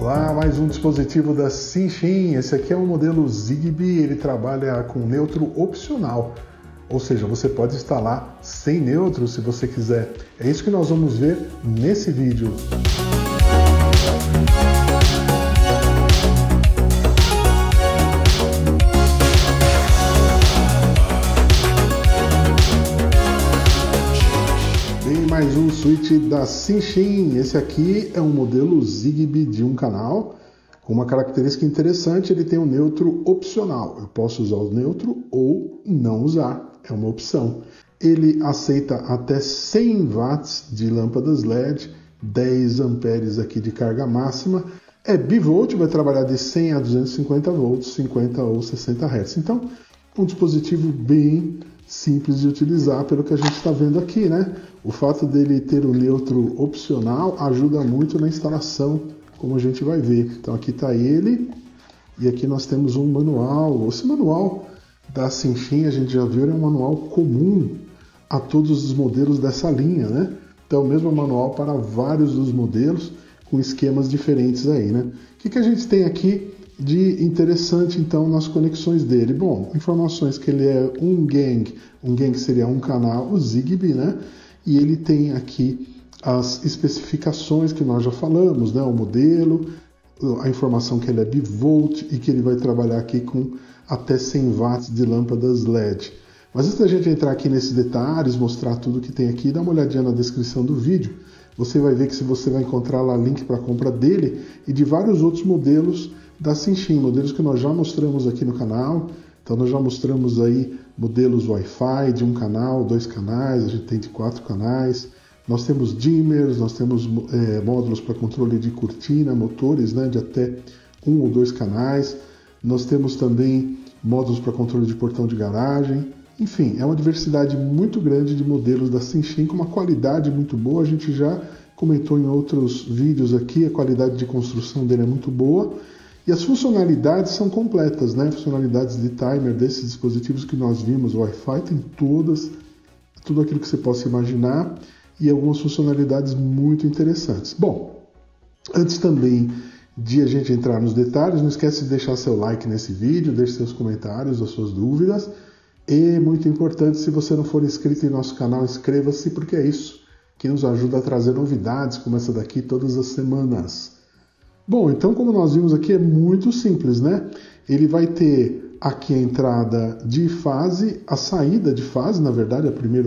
Olá, mais um dispositivo da Cinchin. Esse aqui é um modelo Zigbee, ele trabalha com neutro opcional, ou seja, você pode instalar sem neutro se você quiser. É isso que nós vamos ver nesse vídeo. Mais um switch da Cinchin. Esse aqui é um modelo Zigbee de um canal com uma característica interessante, ele tem um neutro opcional. Eu posso usar o neutro ou não usar, é uma opção. Ele aceita até 100 watts de lâmpadas LED, 10 amperes aqui de carga máxima. É bivolt, vai trabalhar de 100 a 250 volts, 50 ou 60 Hz. Então, um dispositivo bem simples de utilizar, pelo que a gente está vendo aqui, né? O fato dele ter o neutro opcional ajuda muito na instalação, como a gente vai ver. Então aqui está ele, e aqui nós temos um manual. Esse manual da Cinchin, a gente já viu, é um manual comum a todos os modelos dessa linha, né? Então, o mesmo manual para vários dos modelos, com esquemas diferentes aí, né? O que a gente tem aqui de interessante, então, nas conexões dele? Bom, informações que ele é um gang seria um canal, o Zigbee, né? E ele tem aqui as especificações que nós já falamos, né? O modelo, a informação que ele é bivolt e que ele vai trabalhar aqui com até 100 watts de lâmpadas LED. Mas antes da gente entrar aqui nesses detalhes, mostrar tudo que tem aqui, dá uma olhadinha na descrição do vídeo. Você vai ver que você vai encontrar lá link para compra dele e de vários outros modelos da Cinchin, modelos que nós já mostramos aqui no canal. Então nós já mostramos aí modelos Wi-Fi de um canal, 2 canais, a gente tem de 4 canais. Nós temos dimmers, nós temos módulos para controle de cortina, motores, né, de até 1 ou 2 canais. Nós temos também módulos para controle de portão de garagem. Enfim, é uma diversidade muito grande de modelos da Cinchin com uma qualidade muito boa. A gente já comentou em outros vídeos aqui, a qualidade de construção dele é muito boa. E as funcionalidades são completas, né? Funcionalidades de timer desses dispositivos que nós vimos, o Wi-Fi tem todas, tudo aquilo que você possa imaginar e algumas funcionalidades muito interessantes. Bom, antes também de a gente entrar nos detalhes, não esquece de deixar seu like nesse vídeo, deixe seus comentários, as suas dúvidas. E, muito importante, se você não for inscrito em nosso canal, inscreva-se, porque é isso que nos ajuda a trazer novidades como essa daqui todas as semanas. Bom, então como nós vimos aqui é muito simples, né? Ele vai ter aqui a entrada de fase, a saída de fase, na verdade, a primeira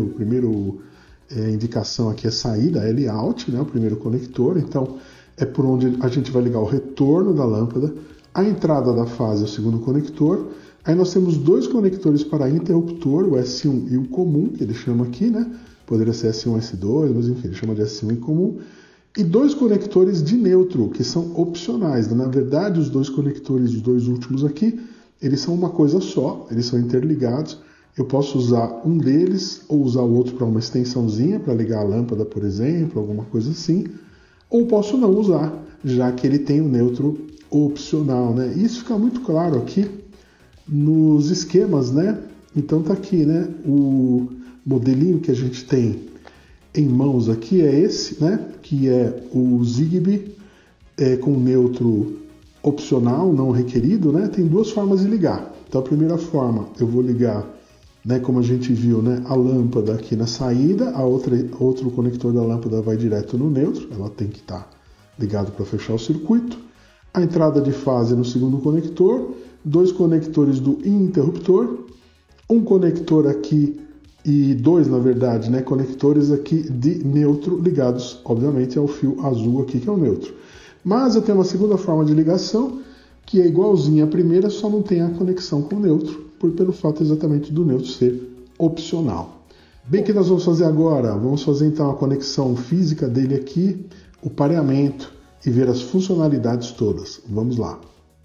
indicação aqui é saída, L-out, né? O primeiro conector, então é por onde a gente vai ligar o retorno da lâmpada. A entrada da fase é o segundo conector. Aí nós temos 2 conectores para interruptor, o S1 e o comum, que ele chama aqui, né? Poderia ser S1 e S2, mas enfim, ele chama de S1 e comum. E 2 conectores de neutro, que são opcionais. Na verdade, os 2 conectores, os 2 últimos aqui, eles são uma coisa só, eles são interligados. Eu posso usar um deles ou usar o outro para uma extensãozinha, para ligar a lâmpada, por exemplo, alguma coisa assim. Ou posso não usar, já que ele tem o neutro opcional, né? Isso fica muito claro aqui nos esquemas, né? Então tá aqui, né? O modelinho que a gente tem em mãos aqui é esse, né? Que é o Zigbee com neutro opcional, não requerido, né? Tem 2 formas de ligar. Então a primeira forma, eu vou ligar, né, como a gente viu, né, a lâmpada aqui na saída, outro conector da lâmpada vai direto no neutro, ela tem que estar ligado para fechar o circuito. A entrada de fase no segundo conector, 2 conectores do interruptor, um conector aqui e 2, na verdade, né, conectores aqui de neutro ligados, obviamente, ao fio azul aqui, que é o neutro. Mas eu tenho uma segunda forma de ligação, que é igualzinha à primeira, só não tem a conexão com o neutro, pelo fato exatamente do neutro ser opcional. Bem, o que nós vamos fazer agora? Vamos fazer então a conexão física dele aqui, o pareamento e ver as funcionalidades todas. Vamos lá.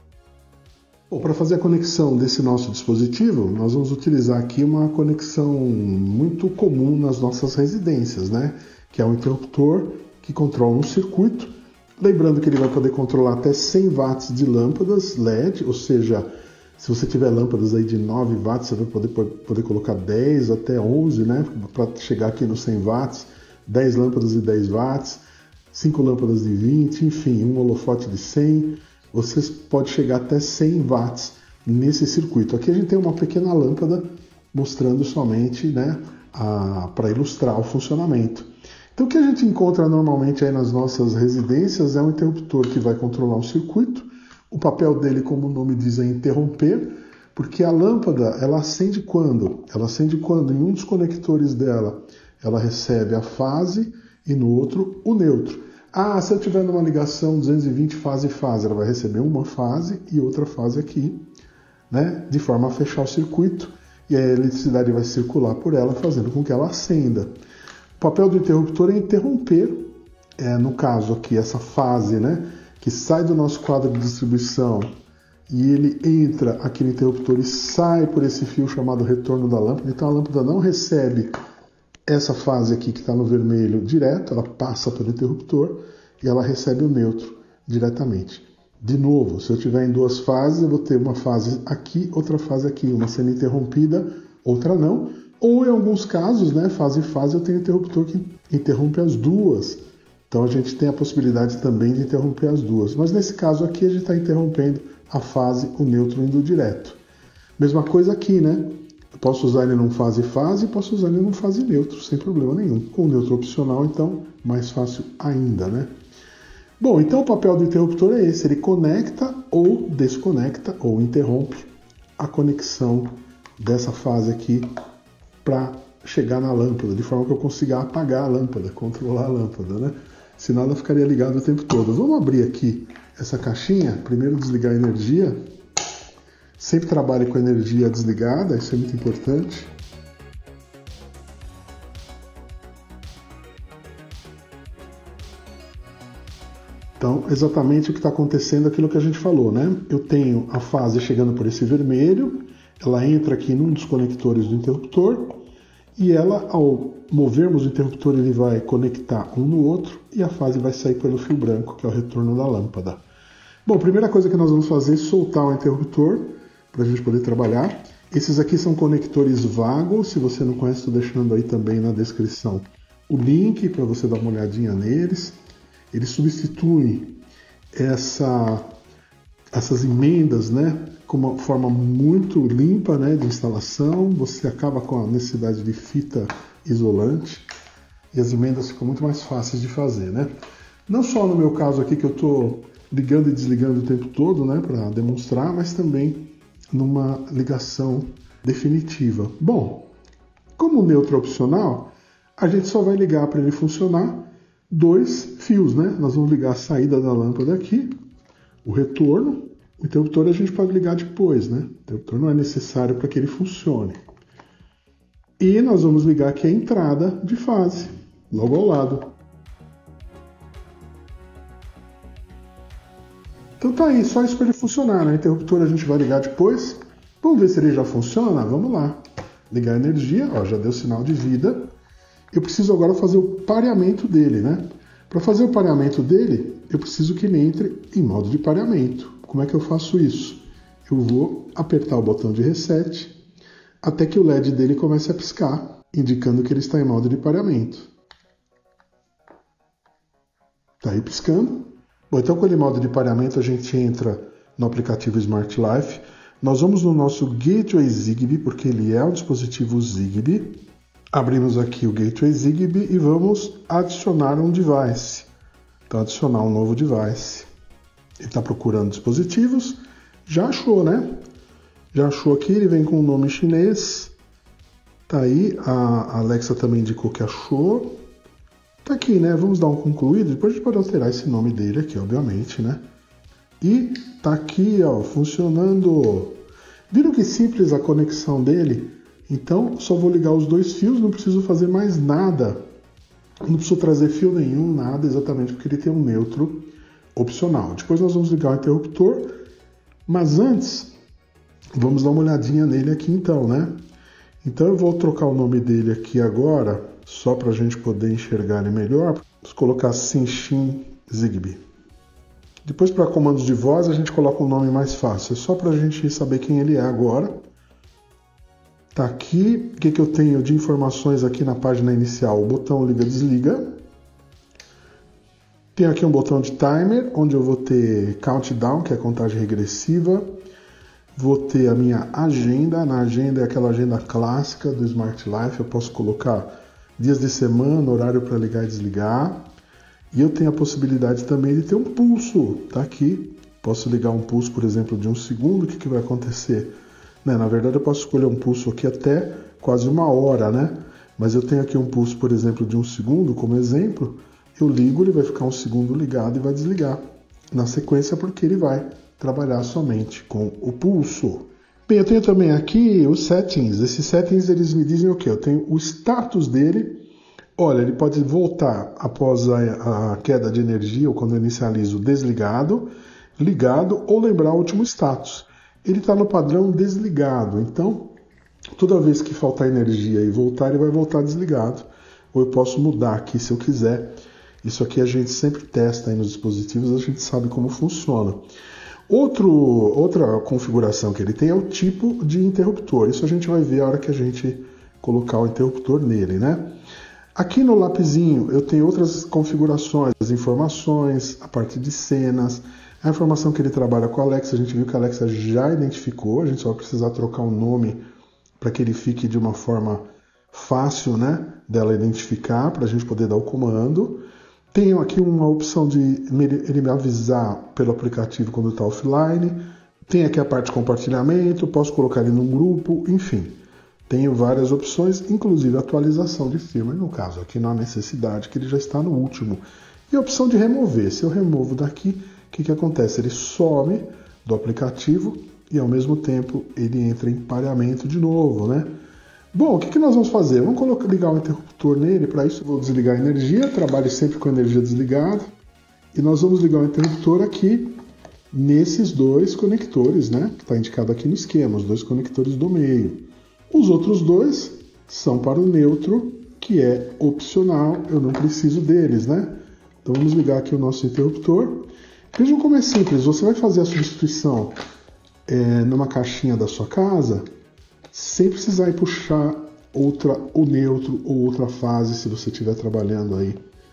Bom, para fazer a conexão desse nosso dispositivo, nós vamos utilizar aqui uma conexão muito comum nas nossas residências, né? Que é um interruptor que controla um circuito. Lembrando que ele vai poder controlar até 100 watts de lâmpadas LED, ou seja, se você tiver lâmpadas aí de 9 watts, você vai poder colocar 10 até 11, né? Para chegar aqui nos 100 watts, 10 lâmpadas de 10 watts. 5 lâmpadas de 20, enfim, um holofote de 100, você pode chegar até 100 watts nesse circuito. Aqui a gente tem uma pequena lâmpada mostrando somente, né, para ilustrar o funcionamento. Então o que a gente encontra normalmente aí nas nossas residências é um interruptor que vai controlar um circuito. O papel dele, como o nome diz, é interromper, porque a lâmpada ela acende quando? Ela acende quando em um dos conectores dela ela recebe a fase e no outro o neutro. Ah, se eu tiver numa ligação 220 fase-fase, ela vai receber uma fase e outra fase aqui, né, de forma a fechar o circuito, e a eletricidade vai circular por ela, fazendo com que ela acenda. O papel do interruptor é interromper, no caso aqui, essa fase, né, que sai do nosso quadro de distribuição e ele entra aqui no interruptor e sai por esse fio chamado retorno da lâmpada. Então a lâmpada não recebe essa fase aqui que está no vermelho direto, ela passa pelo interruptor e ela recebe o neutro diretamente. De novo, se eu tiver em duas fases, eu vou ter uma fase aqui, outra fase aqui, uma sendo interrompida, outra não. Ou em alguns casos, né, fase e fase, eu tenho interruptor que interrompe as duas. Então a gente tem a possibilidade também de interromper as duas. Mas nesse caso aqui a gente está interrompendo a fase, o neutro indo direto. Mesma coisa aqui, né? Eu posso usar ele num fase-fase e posso usar ele num fase-neutro, sem problema nenhum. Com o neutro opcional, então, mais fácil ainda, né? Bom, então o papel do interruptor é esse. Ele conecta ou desconecta ou interrompe a conexão dessa fase aqui para chegar na lâmpada, de forma que eu consiga apagar a lâmpada, controlar a lâmpada, né? Senão ela ficaria ligada o tempo todo. Vamos abrir aqui essa caixinha. Primeiro desligar a energia. Sempre trabalhe com a energia desligada, isso é muito importante. Então, exatamente o que está acontecendo é aquilo que a gente falou, né? Eu tenho a fase chegando por esse vermelho, ela entra aqui num dos conectores do interruptor e ela, ao movermos o interruptor, ele vai conectar um no outro e a fase vai sair pelo fio branco, que é o retorno da lâmpada. Bom, a primeira coisa que nós vamos fazer é soltar o interruptor para a gente poder trabalhar. Esses aqui são conectores Vago, se você não conhece, estou deixando aí também na descrição o link para você dar uma olhadinha neles. Eles substituem essas emendas, né, com uma forma muito limpa, né, de instalação. Você acaba com a necessidade de fita isolante e as emendas ficam muito mais fáceis de fazer, né? Não só no meu caso aqui que eu estou ligando e desligando o tempo todo, né, para demonstrar, mas também numa ligação definitiva. Bom, como o neutro é opcional, a gente só vai ligar para ele funcionar 2 fios, né? Nós vamos ligar a saída da lâmpada aqui, o retorno. O interruptor a gente pode ligar depois, né? O interruptor não é necessário para que ele funcione. E nós vamos ligar aqui a entrada de fase, logo ao lado. Então tá aí, só isso para ele funcionar, né? O interruptor a gente vai ligar depois. Vamos ver se ele já funciona? Vamos lá. Ligar a energia, ó, já deu sinal de vida. Eu preciso agora fazer o pareamento dele, né? Para fazer o pareamento dele, eu preciso que ele entre em modo de pareamento. Como é que eu faço isso? Eu vou apertar o botão de reset até que o LED dele comece a piscar, indicando que ele está em modo de pareamento. Está aí piscando. Bom, então com ele em modo de pareamento a gente entra no aplicativo Smart Life. Nós vamos no nosso Gateway Zigbee, porque ele é um dispositivo Zigbee. Abrimos aqui o Gateway Zigbee e vamos adicionar um device. Então, adicionar um novo device. Ele está procurando dispositivos. Já achou, né? Já achou aqui, ele vem com um nome chinês. Tá aí, a Alexa também indicou que achou. Tá aqui, né? Vamos dar um concluído. Depois a gente pode alterar esse nome dele aqui, obviamente, né? E tá aqui, ó, funcionando. Viram que simples a conexão dele? Então, só vou ligar os 2 fios, não preciso fazer mais nada. Não preciso trazer fio nenhum, nada, exatamente porque ele tem um neutro opcional. Depois nós vamos ligar o interruptor, mas antes, vamos dar uma olhadinha nele aqui então, né? Então eu vou trocar o nome dele aqui agora, só para a gente poder enxergar ele melhor. Vamos colocar Sinshin Zigbee. Depois, para comandos de voz, a gente coloca um nome mais fácil, é só para a gente saber quem ele é agora. Tá aqui, o que eu tenho de informações aqui na página inicial? O botão liga-desliga. Tenho aqui um botão de timer, onde eu vou ter countdown, que é a contagem regressiva. Vou ter a minha agenda. Na agenda é aquela agenda clássica do Smart Life. Eu posso colocar dias de semana, horário para ligar e desligar. E eu tenho a possibilidade também de ter um pulso. Tá aqui. Posso ligar um pulso, por exemplo, de 1 segundo. O que vai acontecer? Na verdade, eu posso escolher um pulso aqui até quase 1 hora, né? Mas eu tenho aqui um pulso, por exemplo, de 1 segundo, como exemplo. Eu ligo, ele vai ficar 1 segundo ligado e vai desligar na sequência, porque ele vai trabalhar somente com o pulso. Bem, eu tenho também aqui os settings. Esses settings, eles me dizem o quê? Eu tenho o status dele. Olha, ele pode voltar após a queda de energia, ou quando eu inicializo desligado, ligado, ou lembrar o último status. Ele está no padrão desligado, então toda vez que faltar energia e voltar, ele vai voltar desligado. Ou eu posso mudar aqui se eu quiser. Isso aqui a gente sempre testa aí nos dispositivos, a gente sabe como funciona. Outra configuração que ele tem é o tipo de interruptor. Isso a gente vai ver a hora que a gente colocar o interruptor nele, né? Aqui no lapisinho eu tenho outras configurações, as informações, a parte de cenas, a informação que ele trabalha com a Alexa. A gente viu que a Alexa já identificou, a gente só vai precisar trocar o nome para que ele fique de uma forma fácil, né, dela identificar, para a gente poder dar o comando. Tenho aqui uma opção de ele me avisar pelo aplicativo quando está offline. Tem aqui a parte de compartilhamento, posso colocar ele num grupo, enfim. Tenho várias opções, inclusive atualização de firmware, no caso aqui não há necessidade, que ele já está no último. E a opção de remover. Se eu removo daqui, o que acontece? Ele some do aplicativo e ao mesmo tempo ele entra em pareamento de novo, né? Bom, o que nós vamos fazer? Vamos ligar o interruptor nele. Para isso eu vou desligar a energia, trabalho sempre com a energia desligada. E nós vamos ligar o interruptor aqui nesses dois conectores, né? Que está indicado aqui no esquema, os dois conectores do meio. Os outros dois são para o neutro, que é opcional, eu não preciso deles, né? Então vamos ligar aqui o nosso interruptor. Vejam como é simples, você vai fazer a substituição numa caixinha da sua casa, sem precisar ir puxar o neutro ou outra fase, se você estiver trabalhando aí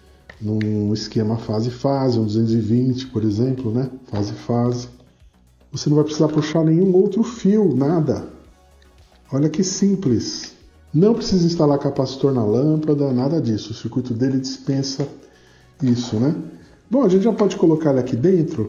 num esquema fase-fase, um 220, por exemplo, né? Fase-fase. Você não vai precisar puxar nenhum outro fio, nada. Olha que simples. Não precisa instalar capacitor na lâmpada, nada disso. O circuito dele dispensa isso, né? Bom, a gente já pode colocar ele aqui dentro,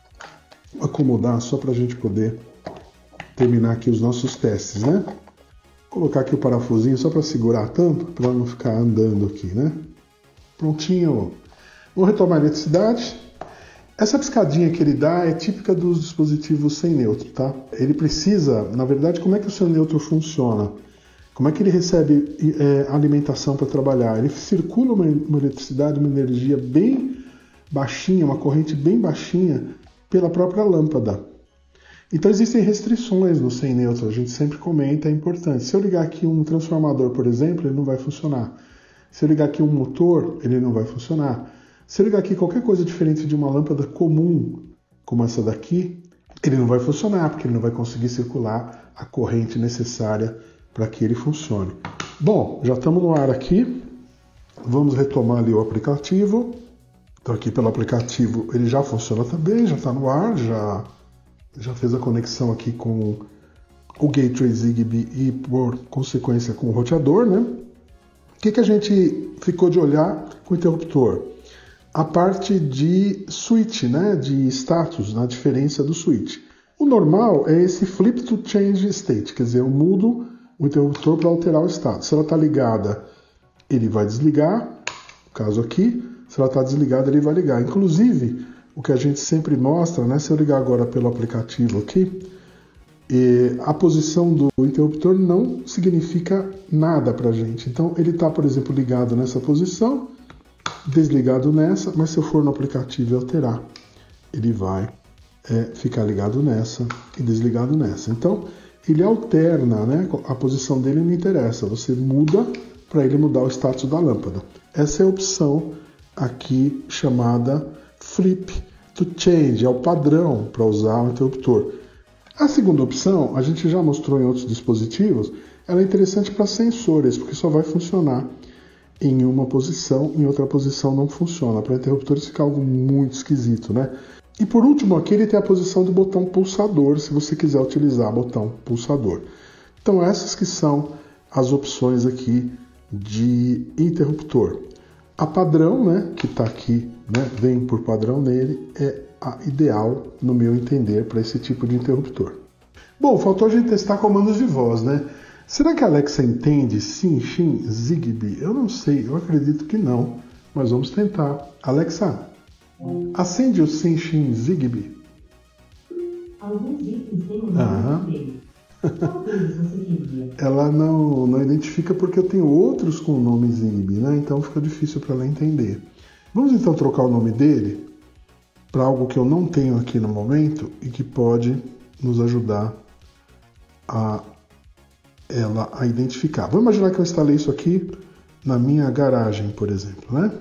acomodar só para a gente poder terminar aqui os nossos testes, né? Vou colocar aqui o parafusinho só para segurar a tampa, para ela não ficar andando aqui, né? Prontinho. Vou retomar a eletricidade. Essa piscadinha que ele dá é típica dos dispositivos sem neutro, tá? Ele precisa, na verdade, como é que o seu neutro funciona? Como é que ele recebe alimentação para trabalhar? Ele circula uma eletricidade, uma energia bem baixinha, uma corrente bem baixinha pela própria lâmpada. Então existem restrições no sem neutro, a gente sempre comenta, é importante. Se eu ligar aqui um transformador, por exemplo, ele não vai funcionar. Se eu ligar aqui um motor, ele não vai funcionar. Se eu ligar aqui qualquer coisa diferente de uma lâmpada comum, como essa daqui, ele não vai funcionar, porque ele não vai conseguir circular a corrente necessária para que ele funcione. Bom, já estamos no ar aqui. Vamos retomar ali o aplicativo. Então aqui pelo aplicativo ele já funciona também, já está no ar, já fez a conexão aqui com o Gateway Zigbee e por consequência com o roteador, né? O que a gente ficou de olhar com o interruptor? A parte de switch, né? De status, na diferença do switch. O normal é esse flip to change state, quer dizer, eu mudo o interruptor para alterar o status. Se ela está ligada, ele vai desligar, no caso aqui. Se ela está desligada, ele vai ligar. Inclusive, o que a gente sempre mostra, né? Se eu ligar agora pelo aplicativo aqui, a posição do interruptor não significa nada para a gente. Então, ele está, por exemplo, ligado nessa posição, desligado nessa, mas se eu for no aplicativo e alterar, ele vai ficar ligado nessa e desligado nessa. Então, ele alterna, né? A posição dele não interessa, você muda para ele mudar o status da lâmpada. Essa é a opção aqui chamada Flip to Change, é o padrão para usar o interruptor. A segunda opção, a gente já mostrou em outros dispositivos, ela é interessante para sensores, porque só vai funcionar em uma posição, em outra posição não funciona. Para interruptores fica algo muito esquisito, né? E por último aqui ele tem a posição do botão pulsador, se você quiser utilizar o botão pulsador. Então essas que são as opções aqui de interruptor. A padrão, né, que está aqui, né, vem por padrão nele, é a ideal, no meu entender, para esse tipo de interruptor. Bom, faltou a gente testar comandos de voz, né? Será que a Alexa entende Cinchin, Zigbee? Eu não sei, eu acredito que não, mas vamos tentar. Alexa, acende o Cinchin, Zigbee. Alguns itens têm o nome dele. Qual deles você queria? Ela não identifica porque eu tenho outros com o nome Zigbee, né? Então fica difícil para ela entender. Vamos então trocar o nome dele para algo que eu não tenho aqui no momento e que pode nos ajudar a ela a identificar. Vamos imaginar que eu instalei isso aqui na minha garagem, por exemplo, né?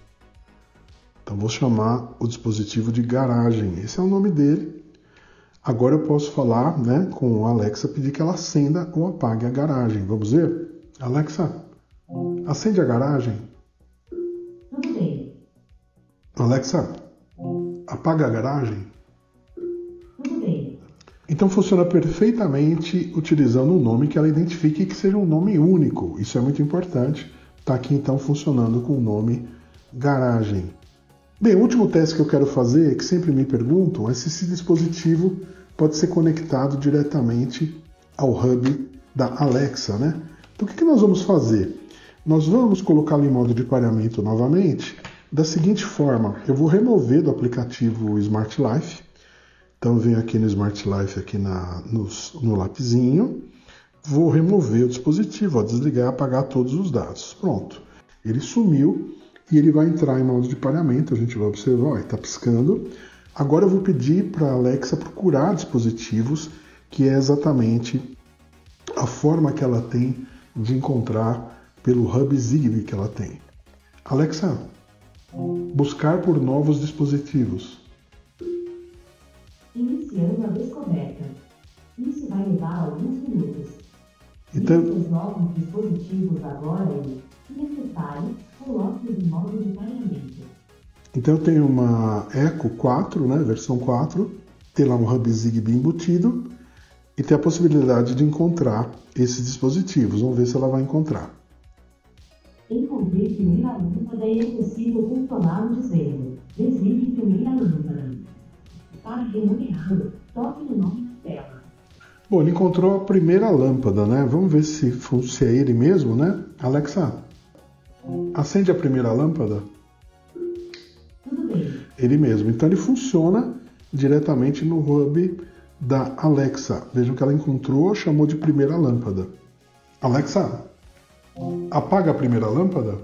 Então vou chamar o dispositivo de garagem. Esse é o nome dele. Agora eu posso falar, né, com a Alexa, pedir que ela acenda ou apague a garagem. Vamos ver? Alexa, acende a garagem. Tudo bem. Alexa, apaga a garagem. Tudo bem. Então funciona perfeitamente utilizando um nome que ela identifique e que seja um nome único. Isso é muito importante. Está aqui então funcionando com o nome garagem. Bem, o último teste que eu quero fazer, que sempre me perguntam, é se esse dispositivo pode ser conectado diretamente ao hub da Alexa, né? Então o que nós vamos fazer? Nós vamos colocá-lo em modo de pareamento novamente da seguinte forma. Eu vou remover do aplicativo Smart Life. Então eu venho aqui no Smart Life, aqui no lapisinho, vou remover o dispositivo, desligar e apagar todos os dados. Pronto, ele sumiu. E ele vai entrar em modo de pareamento, a gente vai observar, está piscando. Agora eu vou pedir para a Alexa procurar dispositivos, que é exatamente a forma que ela tem de encontrar pelo hub Zigbee que ela tem. Alexa, buscar por novos dispositivos. Iniciando a descoberta. Isso vai levar alguns minutos. Então, os novos dispositivos agora e, necessário, coloque-os em modo de pareamento. Então eu tenho uma Echo 4, né, versão 4, tem lá um hub Zigbee embutido e tem a possibilidade de encontrar esses dispositivos. Vamos ver se ela vai encontrar. Encontrei primeira lâmpada e é possível controlá-lo dizendo: desligue primeira lâmpada. Para renomeá-lo, toque no nome da tela. Bom, ele encontrou a primeira lâmpada, né? Vamos ver se é ele mesmo, né? Alexa, acende a primeira lâmpada. Tudo bem. Ele mesmo. Então ele funciona diretamente no hub da Alexa. Vejam que ela encontrou, chamou de primeira lâmpada. Alexa, apaga a primeira lâmpada.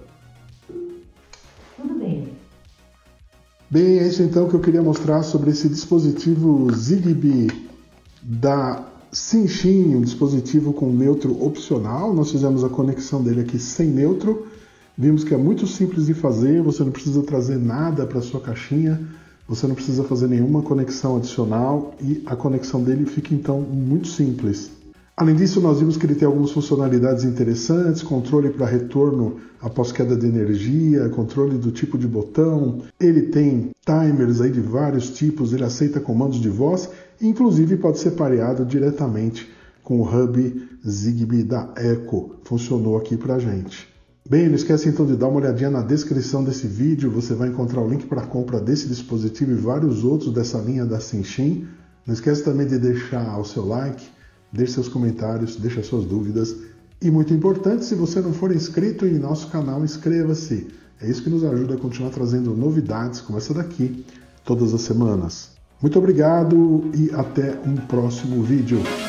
Tudo bem. Bem, é isso então que eu queria mostrar sobre esse dispositivo Zigbee da Cinchin, um dispositivo com neutro opcional. Nós fizemos a conexão dele aqui sem neutro. Vimos que é muito simples de fazer, você não precisa trazer nada para sua caixinha, você não precisa fazer nenhuma conexão adicional e a conexão dele fica então muito simples. Além disso, nós vimos que ele tem algumas funcionalidades interessantes, controle para retorno após queda de energia, controle do tipo de botão, ele tem timers aí de vários tipos, ele aceita comandos de voz, e inclusive pode ser pareado diretamente com o hub Zigbee da Echo. Funcionou aqui para a gente. Bem, não esquece então de dar uma olhadinha na descrição desse vídeo, você vai encontrar o link para a compra desse dispositivo e vários outros dessa linha da Cinchin. Não esquece também de deixar o seu like, deixe seus comentários, deixe suas dúvidas. E muito importante, se você não for inscrito em nosso canal, inscreva-se. É isso que nos ajuda a continuar trazendo novidades como essa daqui, todas as semanas. Muito obrigado e até um próximo vídeo.